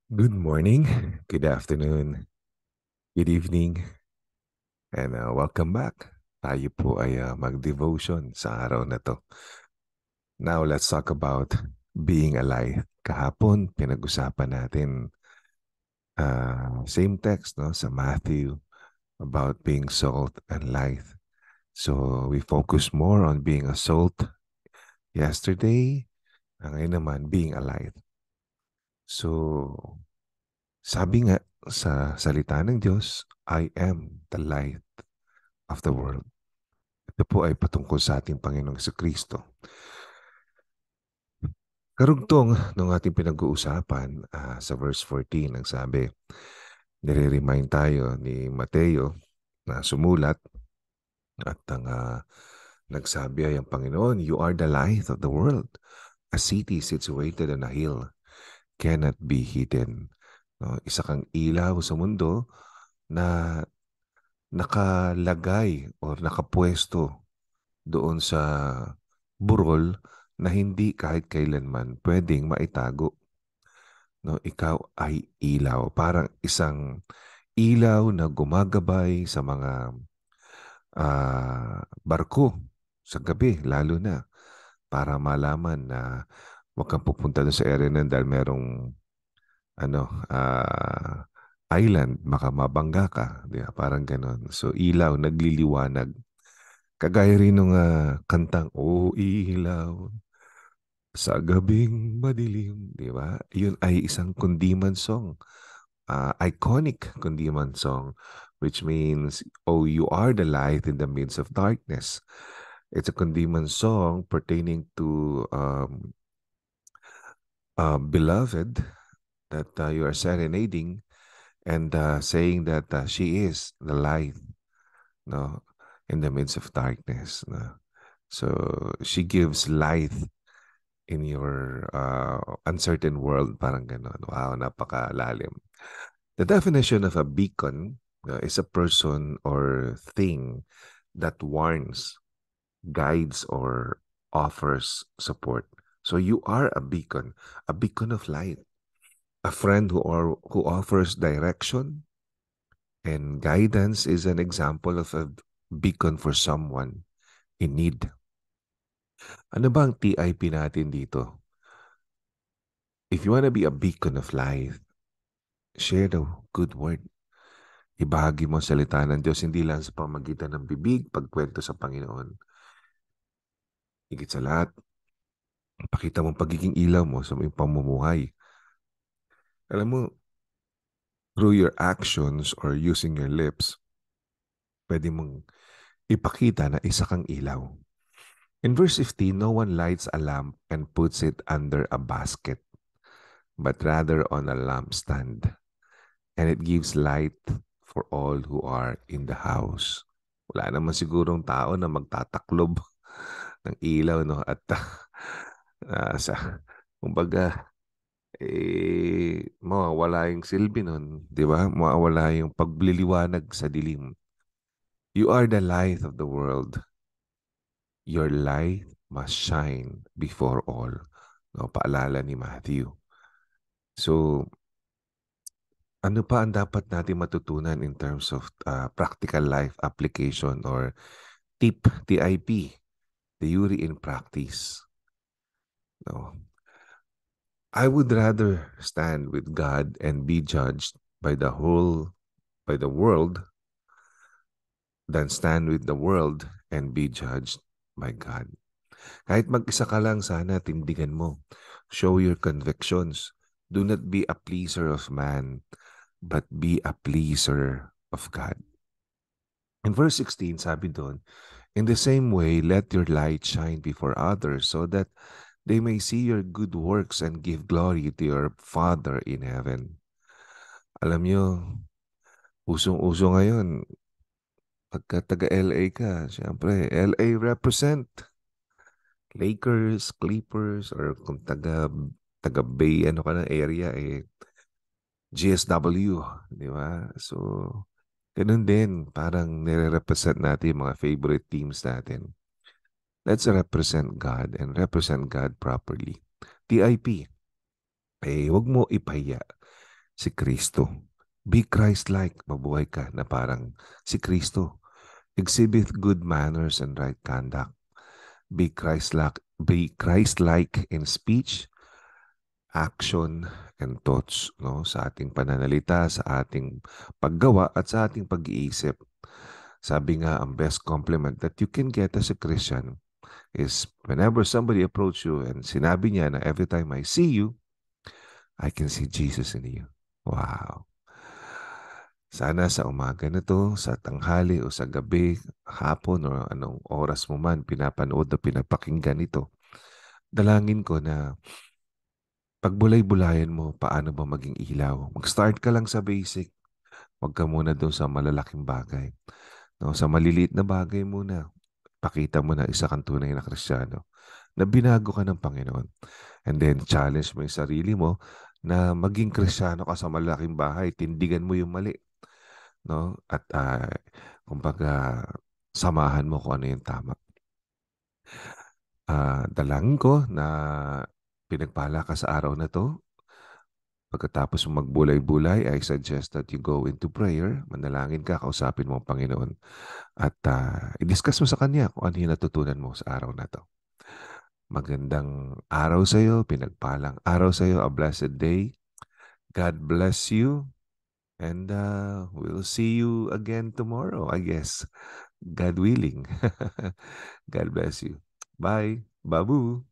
Good morning, good afternoon, good evening, and welcome back. Tayo po ay mag-devotion sa araw na to. Now, let's talk about being alive. Kahapon, pinag-usapan natin same text no, sa Matthew about being salt and light. So, we focus more on being a salt yesterday, ngayon naman, being alive. So, sabi nga sa salita ng Diyos, I am the light of the world. Ito po ay patungkol sa ating Panginoong Kristo. Karugtong ng ating pinag-uusapan sa verse 14, ang sabi, nire-remind tayo ni Mateo na sumulat at ang nagsabi ay ang Panginoon, you are the light of the world. A city situated on a hill cannot be hidden. No, isa kang ilaw sa mundo na nakalagay o nakapwesto doon sa burol na hindi kahit kailanman pwedeng maitago. No, ikaw ay ilaw. Parang isang ilaw na gumagabay sa mga barko sa gabi, lalo na para malaman na huwag kang pupunta doon sa area na dahil merong ano, island, baka mabangga ka. Di ba? Parang ganon. So, ilaw, nagliliwanag. Kagaya rin nung kantang, O ilaw, sa gabing madilim, di ba? Yun ay isang kundiman song. Iconic kundiman song, which means, oh, you are the light in the midst of darkness. It's a kundiman song pertaining to beloved that you are serenading and saying that she is the light, no, in the midst of darkness. No? So she gives light in your uncertain world, parang ganon. Wow, napakalalim. The definition of a beacon is a person or thing that warns, guides, or offers support. So you are a beacon of light, a friend who offers direction, and guidance is an example of a beacon for someone in need. Ano ba ang TIP natin dito? If you want to be a beacon of light, share the good word. Ibahagi mo ang salita ng Diyos, hindi lang sa pamagitan ng bibig, pagkwento sa Panginoon. Higit sa lahat, pakita mo pagiging ilaw mo sa iyong pamumuhay. Alam mo, through your actions or using your lips, pwede mong ipakita na isa kang ilaw. In verse 15, no one lights a lamp and puts it under a basket, but rather on a lampstand, and it gives light for all who are in the house. Wala naman sigurong tao na magtataklob ng ilaw, no? At kumbaga, mawawala yung silbi nun, di ba? Mawawala yung pagliliwanag sa dilim. You are the light of the world. Your light must shine before all. No, paalala ni Matthew. So, ano pa ang dapat natin matutunan in terms of practical life application or TIP, theory in practice? No. I would rather stand with God and be judged by by the world than stand with the world and be judged by God. Kahit mag-isa ka lang, sana tindigan mo. Show your convictions. Do not be a pleaser of man, but be a pleaser of God. In verse 16, sabi doon, in the same way, let your light shine before others so that they may see your good works and give glory to your Father in heaven. Alam nyo, usong-uso ngayon, pagka taga-LA ka, syempre, LA represent. Lakers, Clippers, or kung taga Bay, ano ka ng area, GSW, di ba? So, ganun din, parang nire-represent natin yung mga favorite teams natin. Let's represent God and represent God properly. TIP, wag mo ipahiya si Kristo. Be Christ-like, mabuhay ka na parang si Kristo. Exhibit good manners and right conduct. Be Christ-like in speech, action, and thoughts, no? Sa ating pananalita, sa ating paggawa, at sa ating pag-iisip. Sabi nga, ang best compliment that you can get as a Christian is whenever somebody approach you and sinabi niya na every time I see you, I can see Jesus in you. Wow. Sana sa umaga na to, sa tanghali o sa gabi, hapon o anong oras mo man pinapanood o pinapakinggan ito, dalangin ko na pagbulay-bulayan mo paano ba maging ilaw. Mag-start ka lang sa basic. Huwag ka muna doon sa malalaking bagay. No, sa maliliit na bagay muna, pakita mo na isa kang tunay na Kristiyano, na binago ka ng Panginoon. And then challenge mo yung sarili mo na maging Kristiyano ka sa malaking bahay. Tindigan mo yung mali. No? At kumbaga, samahan mo kung ano yung tama. Dalangin ko na pinagpala ka sa araw na to. Pagkatapos mo magbulay-bulay, I suggest that you go into prayer, manalangin ka, kausapin mo ang Panginoon. At i-discuss mo sa Kanya kung ano yung natutunan mo sa araw na to. Magandang araw sa iyo, pinagpalang araw sa iyo, a blessed day. God bless you. And we'll see you again tomorrow, I guess. God willing. God bless you. Bye. Babu.